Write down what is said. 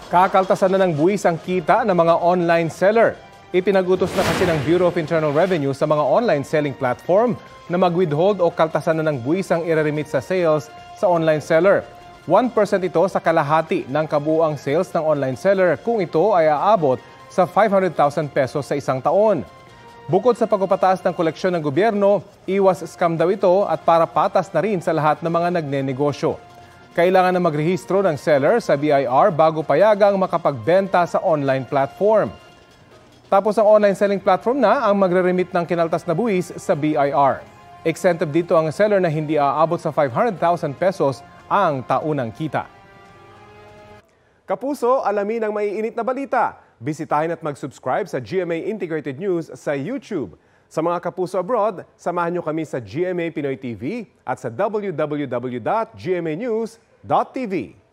Kakaltasan na ng buwis ang kita ng mga online seller. Ipinagutos na kasi ng Bureau of Internal Revenue sa mga online selling platform na mag-withhold o kaltasan na ng buwis ang ireremit sa sales sa online seller. 1% ito sa kalahati ng kabuuang sales ng online seller kung ito ay aabot sa 500,000 pesos sa isang taon. Bukod sa pagpapataas ng koleksyon ng gobyerno, iwas scam daw ito at para patas na rin sa lahat ng mga nagnenegosyo. Kailangan na magrehistro ng seller sa BIR bago payagang makapagbenta sa online platform. Tapos ang online selling platform na ang magre-remit ng kinaltas na buwis sa BIR. Exempted dito ang seller na hindi aabot sa 500,000 pesos ang taunang kita. Kapuso, alamin ang maiinit na balita. Bisitahin at mag-subscribe sa GMA Integrated News sa YouTube. Sa mga kapuso abroad, samahan nyo kami sa GMA Pinoy TV at sa www.gmanews.tv.